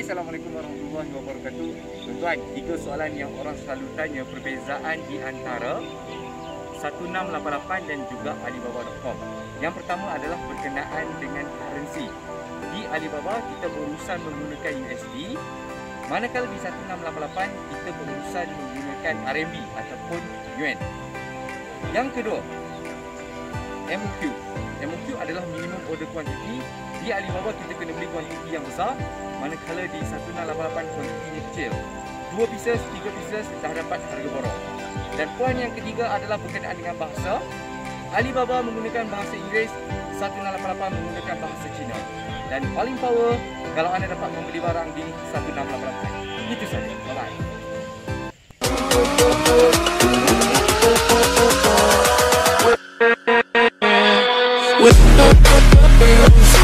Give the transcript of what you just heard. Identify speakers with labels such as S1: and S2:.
S1: Hai, Assalamualaikum warahmatullahi wabarakatuh. Tuan-tuan, 3 soalan yang orang selalu tanya perbezaan di antara 1688 dan juga Alibaba.com. Yang pertama adalah berkenaan dengan currency. Di Alibaba kita berurusan menggunakan USD, manakala di 1688 kita berurusan menggunakan RMB ataupun Yuan. Yang kedua, MOQ. MOQ adalah minimum order quantity. Di Alibaba kita kena beli kuantiti yang besar, manakala di 1688 kuantitinya kecil. 2 pieces, 3 pieces dah dapat harga borong. Dan poin yang ketiga adalah berkenaan dengan bahasa. Alibaba menggunakan bahasa Inggeris, 1688 menggunakan bahasa Cina. Dan paling power kalau anda dapat membeli barang di 1688. Itu saja. Bye-bye.